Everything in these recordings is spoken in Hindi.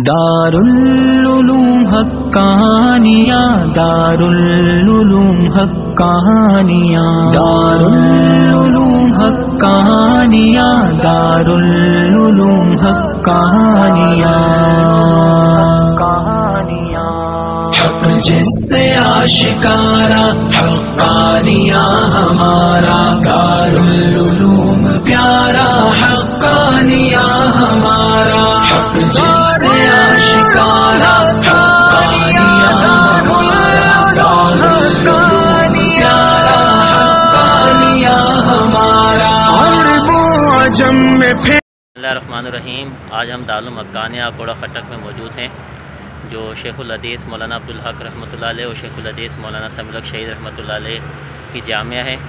दारुल उलूम हक्कानिया, दारुल उलूम हक्कानिया, दारुल उलूम हक्कानिया, दारुल उलूम हक्कानिया। हक जिससे आशिकारा हक्कानिया हमारा, दारुल उलूम प्यारा हक्कानिया हमारा। हक जिससे आशिकारा हक्कानिया हमारा, दारुल उलूम प्यारा हक्कानिया हमारा। बिस्मिल्लाहिर्रहमानिर्रहीम। आज हम दारुल हक्कानिया कोड़ा खटक में मौजूद हैं, जो शेखुल हदीस मौलाना अब्दुल हक रहमतुल्लाह अलैह और शेखुल हदीस मौलाना समीउल हक शहीद रहमतुल्लाह अलैह की जामिया है।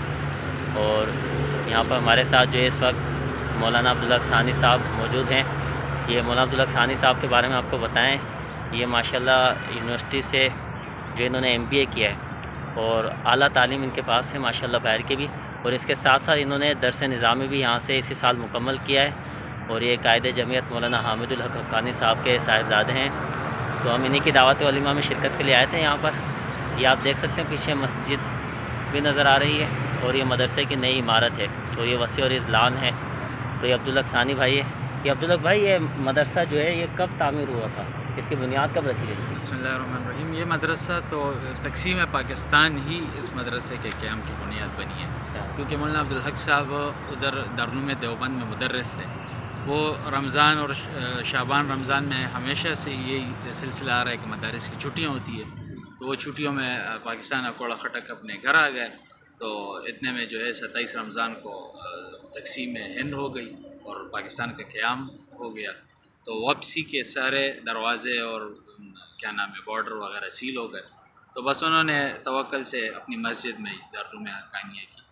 और यहाँ पर हमारे साथ जो है इस वक्त मौलाना अब्दुल हक सानी साहब मौजूद हैं। ये मौलाना अब्दुल हक सानी साहब के बारे में आपको बताएं, ये माशाल्लाह यूनिवर्सिटी से जो इन्होंने MBA किया है और आला तालीम इनके पास है माशाल्लाह बाहर के भी, और इसके साथ साथ इन्होंने दरस निज़ामी भी यहाँ से इसी साल मुकम्मल किया है। और ये कायदे जमीयत मौलाना हामिदुल हक हक्कानी साहब के साहिबजादे हैं। तो हम इन्हीं की दावत वलीमा में शिरकत के लिए आए थे यहाँ पर। ये आप देख सकते हैं पीछे मस्जिद भी नज़र आ रही है और ये मदरसे की नई इमारत है, तो ये वसी और इज़लान है। तो ये अब्दुल हक सानी भाई है। ये अब्दुल हक भाई, ये मदरसा जो है ये कब तामीर हुआ था, इसकी बुनियाद कब रखी गई थी? बिस्मिल्लाहिर्रहमानिर्रहीम। ये मदरसा तो तक़सीम पाकिस्तान ही इस मदरसे के क़याम की बुनियाद बनी है। क्योंकि मौलाना अब्दुल हक साहब उधर दारुल देवबंद में मुदर्रिस थे। वो रमज़ान और शाबान रमज़ान में हमेशा से यही सिलसिला आ रहा है कि मदारिस की छुट्टियाँ होती है, तो वो छुट्टियों में पाकिस्तान अकोड़ा खटक अपने घर आ गए। तो इतने में जो है 27 रमज़ान को तक़सीम हिंद हो गई और पाकिस्तान का क़याम हो गया। तो वापसी के सारे दरवाज़े और क्या नाम है बॉर्डर वगैरह सील हो गए। तो बस उन्होंने तवक्कल से अपनी मस्जिद में दारुल हक्कानिया की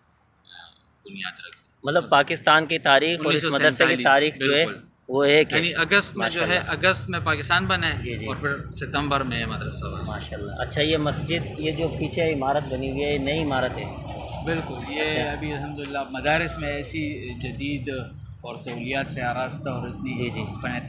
बुनियाद रखी। मतलब पाकिस्तान की तारीख और इस मदरसे की तारीख जो है वो एक है, यानी अगस्त में जो है अगस्त में पाकिस्तान बना है जी। और फिर सितंबर में मदरसा बना माशाल्लाह। अच्छा, ये मस्जिद, ये जो पीछे इमारत बनी हुई है, नई इमारत है? बिल्कुल। ये अभी अल्हम्दुलिल्लाह मदारिस में ऐसी जदीद और सहूलियात से आरास्ता और इतनी जी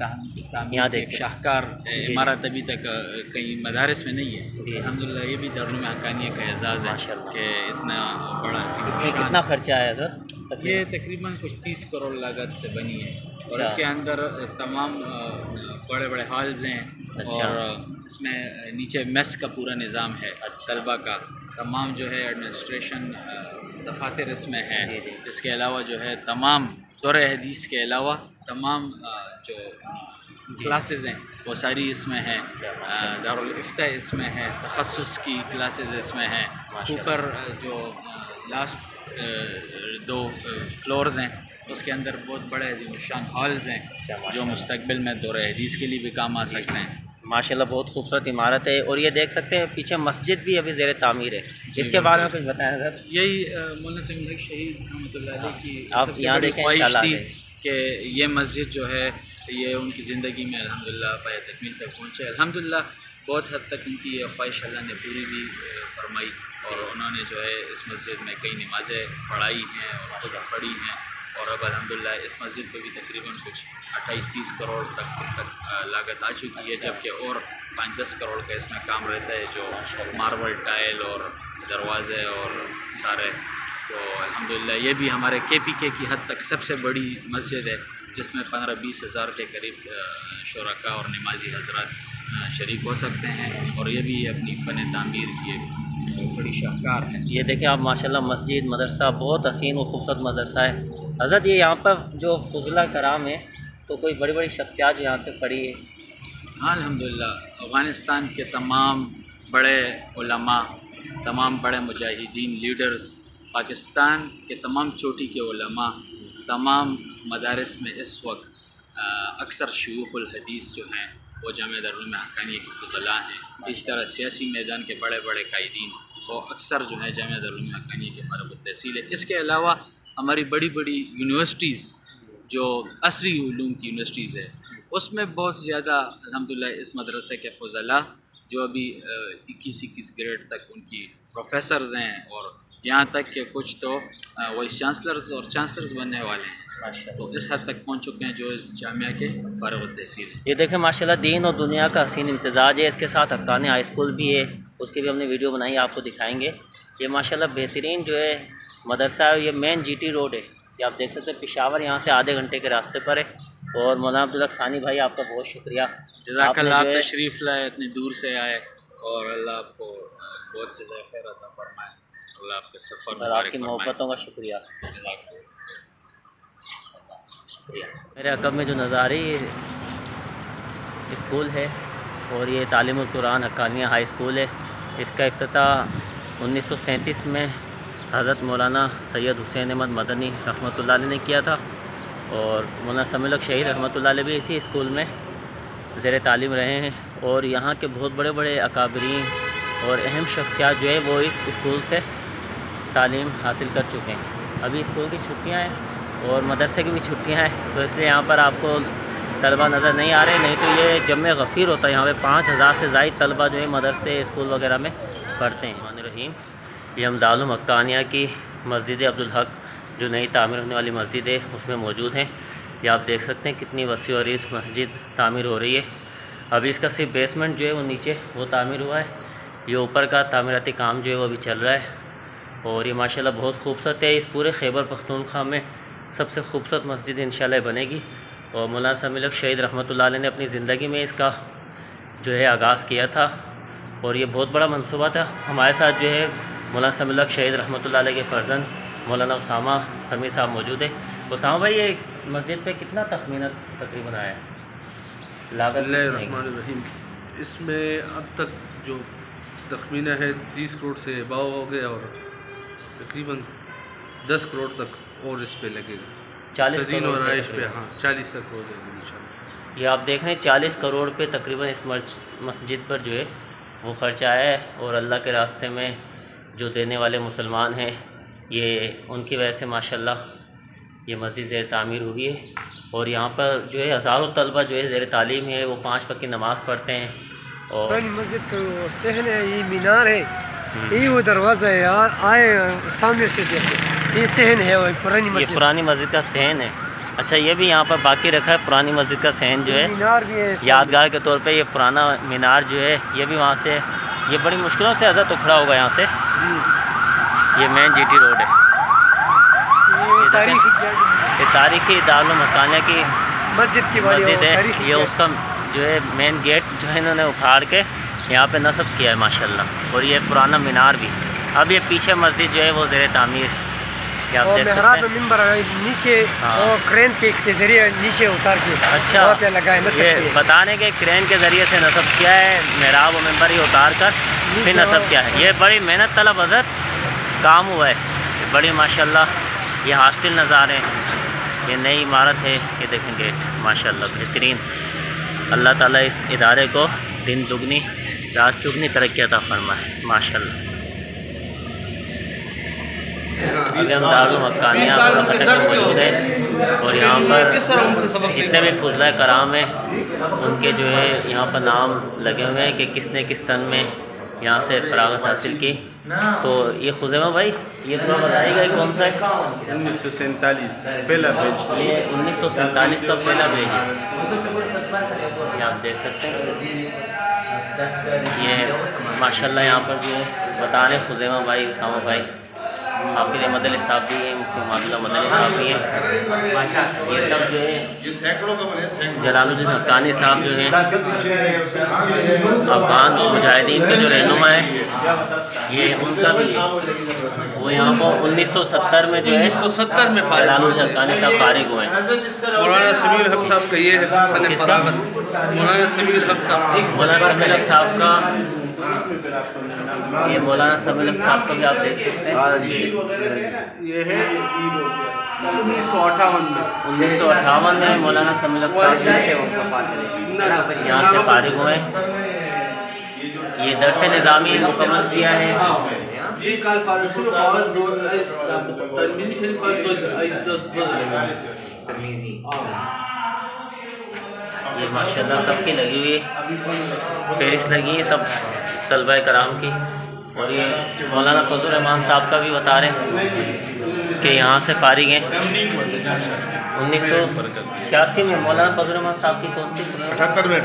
यहाँ एक शाहकार इमारत अभी तक कहीं मदारिस में नहीं है। अल्हम्दुलिल्लाह ये भी दारुल हक्कानिया का एजाज़ है कि इतना बड़ा। इसमें कितना खर्चा आया सर? ये तकरीबन कुछ 30 करोड़ लागत से बनी है। और इसके अंदर तमाम बड़े बड़े हॉल्स हैं और इसमें नीचे मेस का पूरा निज़ाम है। तलबा का तमाम जो है एडमिनिस्ट्रेशन दफातर इसमें है। इसके अलावा जो है तमाम दौरे हदीस के अलावा तमाम जो क्लासेस हैं वो सारी इसमें हैं। दारुल इफ्ता इसमें है, तखस्सुस की क्लासेस इसमें हैं। ऊपर जो लास्ट 2 फ्लोर्स हैं उसके अंदर बहुत बड़े शान हॉल्स हैं जो मुस्तकबिल में दौरे हदीस के लिए भी काम आ सकते हैं। माशाल्लाह बहुत खूबसूरत इमारत है। और ये देख सकते हैं पीछे मस्जिद भी अभी ज़ेर तामीर है, इसके बारे में कुछ बताएं सर? यही मौलाना समीउल हक शहीद रहमतुल्लाह अलैह की आप यहाँ देखें ख्वाहिश थी कि ये मस्जिद जो है ये उनकी ज़िंदगी में अल्हम्दुलिल्लाह पाया तकमील तक पहुँचे। अल्हम्दुलिल्लाह बहुत हद तक उनकी ये ख्वाहिश अल्लाह ने पूरी भी फरमाई और उन्होंने जो है इस मस्जिद में कई नमाज़ें पढ़ाई हैं और खुद पढ़ी हैं। और अब अल्हम्दुलिल्लाह इस मस्जिद पे भी तकरीबन कुछ 28-30 करोड़ तक लागत आ चुकी है, जबकि और 5-10 करोड़ का इसमें काम रहता है, जो मार्बल टाइल और दरवाज़े और सारे। तो अल्हम्दुलिल्लाह ये भी हमारे KPK की हद तक सबसे बड़ी मस्जिद है, जिसमें 15-20 हज़ार के करीब शुरका और नमाजी हजरात शरीक हो सकते हैं। और ये भी अपनी फ़न तामीर की एक बड़ी शाहकार है। ये देखें आप माशाल्लाह मस्जिद मदरसा बहुत हसीन और खूबसूरत मदरसा है। हज़रत ये यहाँ पर जो फुज़ला कराम है, तो कोई बड़ी बड़ी शख्सियात जो यहाँ से पढ़ी है? हाँ अल्हम्दुलिल्लाह अफ़गानिस्तान के तमाम बड़े उलमा, तमाम बड़े मुजाहिदीन लीडर्स, पाकिस्तान के तमाम चोटी के उलमा, तमाम मदारिस में इस वक्त अक्सर शयूख़ुल हदीस जो हैं वो जामिया दारुल हक्कानिया की फ़ुज़ला हैं। इस तरह सियासी मैदान के बड़े बड़े कायदीन वो अक्सर जो है जामिया दारुल हक्कानिया के फ़ारिग़ तहसील है। इसके अलावा हमारी बड़ी बड़ी यूनिवर्सिटीज़ जो असरी उलूम की यूनिवर्सिटीज़ है उसमें बहुत ज़्यादा अल्हम्दुलिल्लाह इस मदरसे के फ़ुज़ला जो अभी 21 ग्रेड तक उनकी प्रोफेसर्स हैं और यहाँ तक कि कुछ तो वाइस चांसलर्स और चांसलर्स बनने वाले हैं। माशाल्लाह। तो इस हद तक पहुँच चुके हैं जो इस जामिया के फ़ारिग तहसील हैं। ये देखें माशाल्लाह दीन और दुनिया का हसीन इम्तिजाज है। इसके साथ हक्कानी हाई स्कूल भी है, उसकी भी हमने वीडियो बनाई, आपको दिखाएंगे। ये माशाल्लाह बेहतरीन जो है मदरसा है। ये मेन GT रोड है, ये आप देख सकते हैं। पेशावर यहाँ से आधे घंटे के रास्ते पर है। और मौलाना अब्दुल हक सानी भाई आपका बहुत शुक्रिया, जज़ाकल्लाह, आप तशरीफ़ लाए, इतनी दूर से आए और अल्लाह आपको बहुत जज़ाए खैर अता फरमाए। अल्लाह आपके सफ़र और आपकी मोहब्बतों का शुक्रिया। मेरे अकब में जो नज़ारे स्कूल है और ये तालीमुल कुरान हक्कानिया हाई स्कूल है। इसका इफ्तिताह 1937 में हज़रत मौलाना सैयद हुसैन अहमद मदनी रहमतुल्लाह अलैह ने किया था। और मौलाना समीउल हक शहीद रहमतुल्लाह अलैह भी इसी स्कूल में ज़ेर तालीम रहे हैं। और यहाँ के बहुत बड़े बड़े अकाबरीन और अहम शख्सियात जो है वो इस स्कूल से तालीम हासिल कर चुके हैं। अभी स्कूल की छुट्टियाँ हैं और मदरसे की भी छुट्टियाँ हैं, तो इसलिए यहाँ पर आपको तलबा नज़र नहीं आ रहे। नहीं तो ये जम्मे गफ़ीर होता है, यहाँ पे 5000 से ज़ायद तलबा जो है मदरसे स्कूल वगैरह में पढ़ते हैं। रहीम, ये हम दारुल हक्कानिया की मस्जिद अब्दुल हक जो नई तामीर होने वाली मस्जिद है उसमें मौजूद हैं। ये आप देख सकते हैं कितनी वसी और इस मस्जिद तामीर हो रही है। अभी इसका सिर्फ बेसमेंट जो है वो नीचे वो तामीर हुआ है, ये ऊपर का तामीराती काम जो है वो अभी चल रहा है। और ये माशाल्लाह बहुत खूबसूरत है। इस पूरे खैबर पख्तूनख्वा में सबसे खूबसूरत मस्जिद इंशाल्लाह बनेगी। और मौलाना समीउल हक शहीद रहमतुल्लाह अलैह ने अपनी ज़िंदगी में इसका जो है आगाज़ किया था और ये बहुत बड़ा मंसूबा था। हमारे साथ जो है मौलाना समीउल हक शहीद रहमतुल्लाह अलैह के फ़र्जंद मौलाना उसामा समी साहब मौजूद है। उसामा भाई, ये मस्जिद पे कितना तखमीना तकरीबन आया है? बिस्मिल्लाहिर्रहमानिर्रहीम, इसमें अब तक जो तखमीना है 30 करोड़ से अबाव हो गया और तकरीबन 10 करोड़ तक और इस पे लगेगा। 40 करोड़ और आइश पे, हाँ 40 तक हो जाएगा इंशाल्लाह। ये आप देख रहे हैं 40 करोड़ पे तकरीबन इस मस्जिद पर जो है वो ख़र्चा आया है। और अल्लाह के रास्ते में जो देने वाले मुसलमान हैं, ये उनकी वजह से माशाल्लाह ये मस्जिद ज़ेर तामीर हुई है। और यहाँ पर जो है हज़ारों तलबा जो है ज़ेर तालीम है, वो 5 वक्त की नमाज़ पढ़ते हैं। और मस्जिद का सहन है, ये मीनार है, ये वो दरवाज़ा है, आए सामने से देखो, ये सहन है, वो पुरानी मस्जिद, ये पुरानी मस्जिद का सहन है। अच्छा, ये भी यहाँ पर बाकी रखा है पुरानी मस्जिद का सहन जो है, मीनार भी है यादगार के तौर पे। ये पुराना मीनार जो है ये भी वहाँ से, ये बड़ी मुश्किलों से हज़रत उखड़ा होगा यहाँ से। ये मेन GT रोड है, ये तारीखी दारुल हक्कानिया की मस्जिद की मस्जिद है। ये उसका जो है मेन गेट जो है इन्होंने उखाड़ के यहाँ पे नस्ब किया है माशाल्लाह। और ये पुराना मीनार भी, अब ये पीछे मस्जिद जो है वो ज़ेर तामीर, ये आप देख सकते हैं। मिंबर नीचे और क्रेन के जरिए नीचे उतार के अच्छा पे लगा है, ये बताने के क्रेन के ज़रिए से नस्ब किया है, मेहराब और मिंबर ही उतार कर फिर नस्ब किया है। ये बड़ी मेहनत तलब हज़रत काम हुआ है, ये बड़ी माशाल्लाह। ये हॉस्टल नज़ारे, ये नई इमारत है, ये देखें गेट माशाल्लाह बेहतरीन। अल्लाह ताला इस इदारे को दिन दुगनी रात चुगनी तरक्की अता फरमाए माशाल्लाह। अभी हम दारुल हक्कानिया खटक में मौजूद है और यहाँ पर जितने भी फुज़ला कराम हैं उनके जो है यहाँ पर नाम लगे हुए हैं कि किसने किस सन में यहाँ से फ़रागत हासिल की। तो ये खुज़ैमा भाई, ये थोड़ा बताइएगा कौन सा है? 1947 पहला पेज, ये 1947 का पहला पेज है, ये आप देख सकते हैं। ये माशाल्लाह यहाँ पर जो है बता रहे खुज़ैमा भाई, उसामा भाई, हाफिज़ मदनी साहब भी हैं, मुफ्ती मादुल्लाह मदनी साहब भी हैं। ये सब जो है जलालुद्दीन हक्कानी साहब जो हैं अफ़गान मुजाहिदीन के जो रहनुमा हैं, ये उनका भी है। वो यहाँ पर 1970 में जो है 1970 में जलालुद्दीन हक्कानी साहब फारिग हुए हैं। मौलाना समीउल हक साहब का ये है फरागत, मौलाना समीउल हक साहब, मौलाना समीउल हक साहब का, ये मौलाना समीउल हक साहब का भी आप देख सकते हैं। ये है 1958 में मौलाना समीउल हक साहब यहाँ से फारिग हुए। ये दरस निज़ामी मुकम्मल किया है। ये माशाल्लाह सबकी लगी हुई है, फहरिस्त लगी है सब तलबा कराम की। और ये मौलाना फजल रहमान साहब का भी बता रहे हैं कि यहाँ से फारिग हैं। 1986 में मौलाना फजल रहमान साहब की कौन सी? 78 में। ये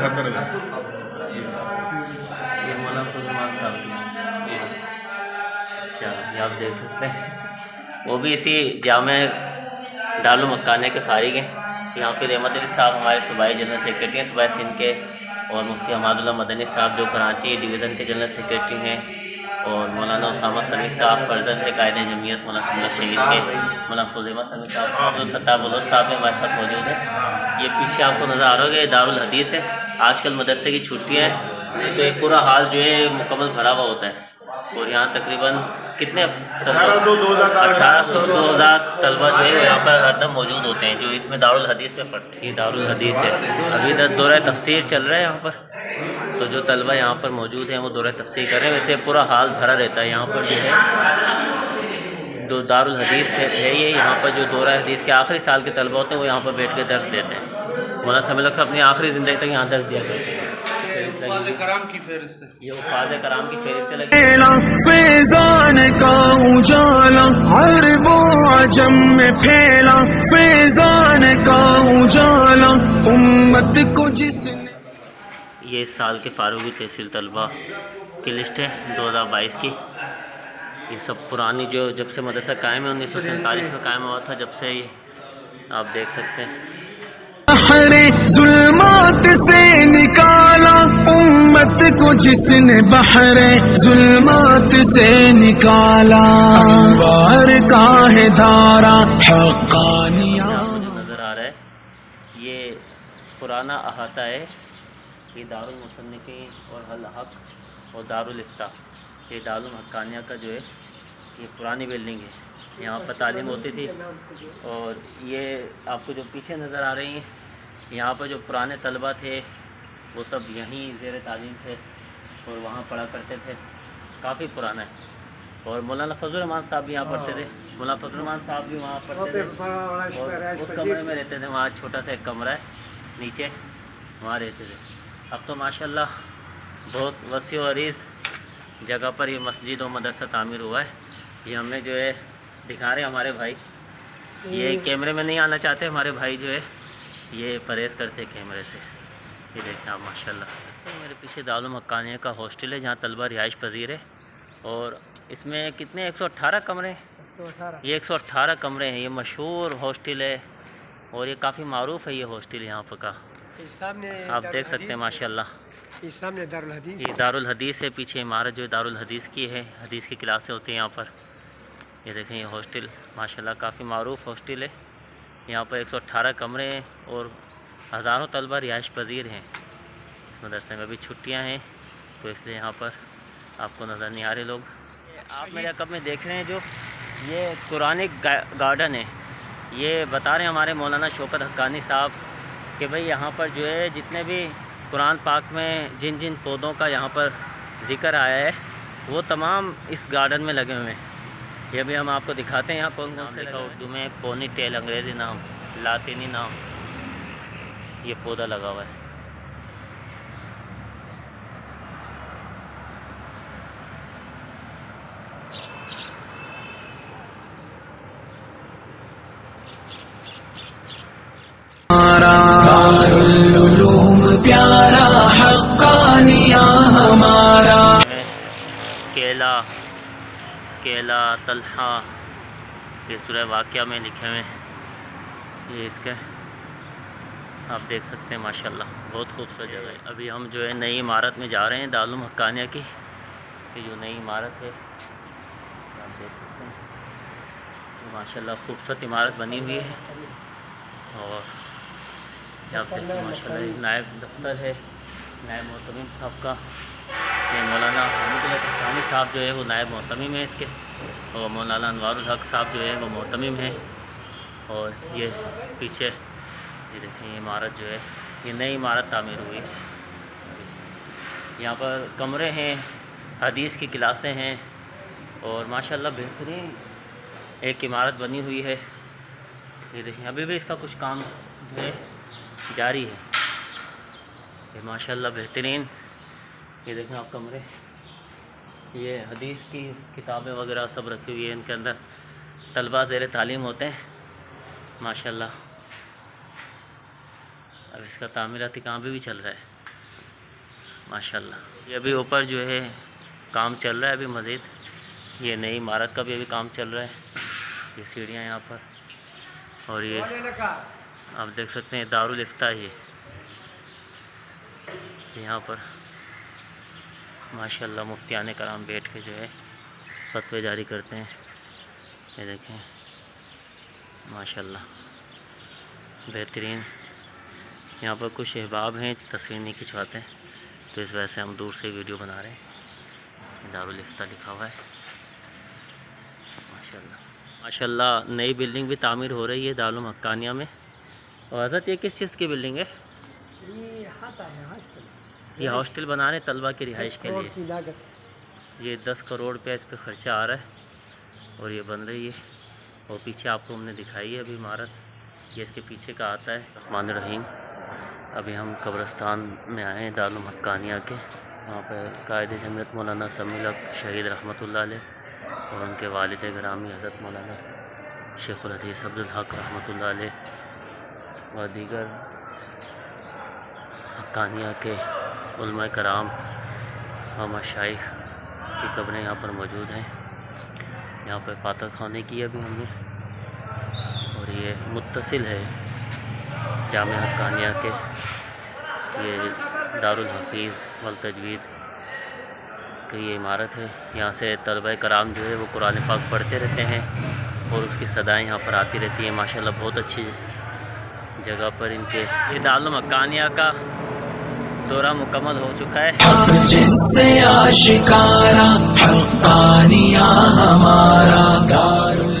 मौलाना फजल रहमान साहब की। अच्छा, ये आप देख सकते हैं, वो भी इसी जामे दारुल मक्कानिया के फारिग हैं। यहाँ फिर अहमद अली साहब हमारे सूबाई जनरल सेक्रेटरी हैं सूबाई सिंध के, और मुफ्ती हमादुल्लाह मदनी साहब जो कराची डिवीज़न के जनरल सेक्रेटरी हैं, और मौलाना उसामा समी साहब फर्जंद है कायदे जमीयत मौलाना समलक शहीद के, मौलाना खुज़ैमा समी साहब, अब्दुल सत्तार बलोच साहब भी हमारे साथ मौजूद हैं। ये पीछे आपको नज़र आ रहा होगा, ये दारुल हदीस है। आजकल मदरसे की छुट्टियाँ हैं तो एक पूरा हाल जो है मुकम्मल भरा हुआ होता है, और यहाँ तकरीबन कितने 1800-2000 तलबा जो है यहाँ पर हरदम मौजूद होते हैं, जो इसमें दारुल हदीस में पढ़ते हैं। ये दारुल हदीस है। अभी दौरा तफसीर चल रहा है यहाँ पर, तो जो तलबा यहाँ पर मौजूद हैं वो दौरा तफसीर कर रहे हैं। वैसे पूरा हाल भरा रहता है यहाँ पर, जो है जो दारुल हदीस है ये, यहाँ पर जो दौरा हदीस के आखिरी साल के तलबा होते हैं वो यहाँ पर बैठ के दर्स लेते हैं। मौलाना समलक साहब अपनी आखिरी ज़िंदगी तक यहाँ दर्स दिया करते हैं। उफ़ाज़ कराम की फ़हरिस्त है। ये उफ़ाज़ कराम की फ़हरिस्त लगी। फैज़ान का उजाला अरबो अजम में फैला, फैज़ान का उजाला उम्मत को जिसने। ये इस साल के फारूकी तहसील तलबा की लिस्ट है 2022 की। ये सब पुरानी जो जब से मदरसा कायम है 1947 में कायम हुआ था, जब से ये आप देख सकते हैं। बहरे जुल्मात से निकाला उम्मत को जिसने, बहरे जुल्मात से निकाला अंवार का है धारा हक़ानिया। जो नज़र आ रहा है ये पुराना अहाता है, ये दारुल मुसन्निफ़ीन और अल हक़ और दारुल इफ्ता, ये दारुल हक़ानिया का जो है ये पुरानी बिल्डिंग है। यहाँ पर तालीम होती थी, और ये आपको जो पीछे नज़र आ रही हैं यहाँ पर जो पुराने तलबा थे वो सब यहीं ज़ेर तालीम थे और वहाँ पढ़ा करते थे। काफ़ी पुराना है। और मौलाना फजल रहमान साहब भी यहाँ पढ़ते थे। मौलाना फजल रहमान साहब भी वहाँ पढ़ते थे, और उस कमरे में रहते थे। वहाँ छोटा सा एक कमरा है नीचे, वहाँ रहते थे। अब तो माशाल्लाह बहुत वसी और अरीज़ जगह पर ये मस्जिद और मदरसा तामीर हुआ है। ये हमें जो है दिखा रहे हैं हमारे भाई, ये कैमरे में नहीं आना चाहते हमारे भाई, जो है ये परहेज़ करते हैं कैमरे से। ये देखें आप माशाल्लाह। तो मेरे पीछे दारुल मक्कानिया का हॉस्टल है जहाँ तलबा रिहाइश पजीर है, और इसमें कितने 118 कमरे हैं। ये 118 कमरे हैं। ये मशहूर हॉस्टल है और ये काफ़ी मारूफ़ है ये हॉस्टल यहाँ पर का। आप देख सकते हैं माशाल्लाह, सामने दारुल हदीस, ये दारुल हदीस है। पीछे इमारत जो है दारुल हदीस की है, हदीस की क्लासें होती हैं यहाँ पर। ये देखें ये हॉस्टल माशाल्लाह काफ़ी मारूफ़ हॉस्टल है। यहाँ पर 118 कमरे हैं और हज़ारों तलबा रिहाइश पजीर हैं इस मदरसे में। अभी छुट्टियाँ हैं तो इसलिए यहाँ पर आपको नज़र नहीं आ रहे लोग। आप मेरे अक़ब में देख रहे हैं जो ये कुरानिक गार्डन है, ये बता रहे हैं हमारे मौलाना शौकत हक्कानी साहब कि भाई यहाँ पर जो है जितने भी कुरान पाक में जिन जिन पौधों का यहाँ पर ज़िक्र आया है वो तमाम इस गार्डन में लगे हुए हैं। ये भी हम आपको दिखाते हैं यहाँ कौन कौन से लगा। उर्दू में पोनी टेल, अंग्रेज़ी नाम, लातीनी नाम, ये पौधा लगा हुआ है। दारुल उलूम प्यारा हक़ानिया हमारा। केला तलहा ये सूरह वाक़िया में लिखे हुए हैं। ये इसके आप देख सकते हैं माशाल्लाह बहुत खूबसूरत जगह है। अभी हम जो है नई इमारत में जा रहे हैं दारुल हक़ानिया की। ये जो नई इमारत है आप देख सकते हैं माशाल्लाह खूबसूरत इमारत बनी हुई है। और आप देखते हैं माशाल्लाह एक नायब दफ्तर है नायब मोहतमिम साहब का। ये मौलाना हमीदुल्लाह साहब जो है वो नायब मोहतमिम है इसके, और मौलाना अनवारुल हक़ साहब जो है वो मोहतमिम है। और ये पीछे ये देखें ये इमारत जो है ये नई इमारत तामीर हुई। यहाँ पर कमरे हैं, हदीस की क्लासें हैं, और माशाल्लाह बेहतरीन एक इमारत बनी हुई है। ये देखें अभी भी इसका कुछ काम जो है जारी है। ये माशाल्लाह बेहतरीन, ये देखें आप कमरे, ये हदीस की किताबें वगैरह सब रखी हुई है इनके अंदर। तलबा ज़ेर तालीम होते हैं माशाल्लाह। अब इसका तामीराती काम भी चल रहा है माशाल्लाह। ये अभी ऊपर जो है काम चल रहा है अभी मज़ीद, ये नई इमारत का भी अभी काम चल रहा है। ये सीढ़ियाँ यहाँ पर, और ये आप देख सकते हैं दारुल इफ्ता ये यहाँ पर माशाल्लाह मुफ्तियान कराम बैठ के जो है फतवे जारी करते हैं। ये देखें माशाल्लाह बेहतरीन। यहाँ पर कुछ अहबाब हैं तस्वीर नहीं खिंचवाते, तो इस वजह से हम दूर से वीडियो बना रहे हैं। दारुल इफ्ता लिखा हुआ है माशाल्लाह। माशाल्लाह नई बिल्डिंग भी तामीर हो रही है दारुल हक्कानिया में। और हज़रत ये किस चीज़ की बिल्डिंग है? ये हॉस्टल बना रहे तलबा की रिहाइश के लिए। ये 10 करोड़ रुपया इस पर ख़र्चा आ रहा है और ये बन रही है। और पीछे आपको हमने दिखाई है अभी इमारत, ये इसके पीछे का आता है। रहमान रहीम। अभी हम कब्रस्तान में आए हैं दारुल हक्कानिया के। वहाँ पर कायद जमीयत मौलाना समीलक शहीद रहमतुल्लाह अलैह और उनके वालिद गिरामी हज़रत मौलाना शेखुल हदीस अब्दुल हक रहमतुल्लाह अलैह व दीगर हक्कानिया के उलमा कराम व मशाइख की कब्रें यहाँ पर मौजूद हैं। यहाँ पर फातह खाने की अभी हमने, और ये मुत्तसिल है जामे हक्कानिया के। ये दारुल हफीज़ वल तजवीद की ये इमारत है। यहाँ से तलबा कराम जो है वो कुरान पाक पढ़ते रहते हैं और उसकी सदाएँ यहाँ पर आती रहती हैं माशाल्लाह। बहुत अच्छी जगह पर इनके ये दारुल हक्कानिया का दौरा मुकम्मल हो चुका है। जिससे आशिकारा हक्कानिया हमारा दारुल